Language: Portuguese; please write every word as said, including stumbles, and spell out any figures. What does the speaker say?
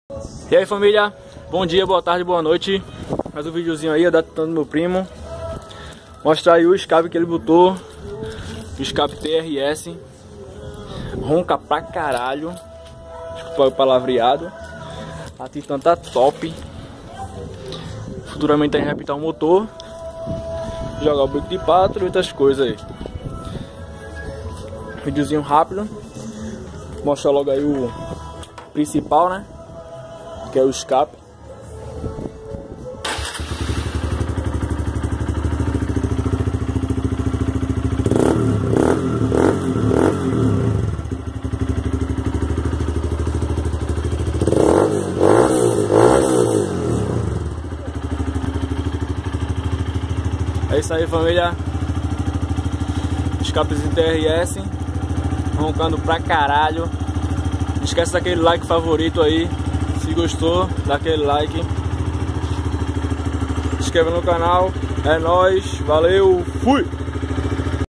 E aí família, bom dia, boa tarde, boa noite. Mais um videozinho aí, adaptando meu primo. Mostrar aí o escape que ele botou. O escape T R S. Ronca pra caralho. Desculpa o palavreado. A Titan tá top. Futuramente a gente vai pintar o motor, jogar o bico de pato e outras coisas aí. Videozinho rápido. Mostrar logo aí o principal, né? Que é o escape. É isso aí família. Escapezinho T R S. Roncando pra caralho. Não esquece daquele like favorito aí. Se gostou, dá aquele like. Se inscreva no canal. É nóis, valeu, fui!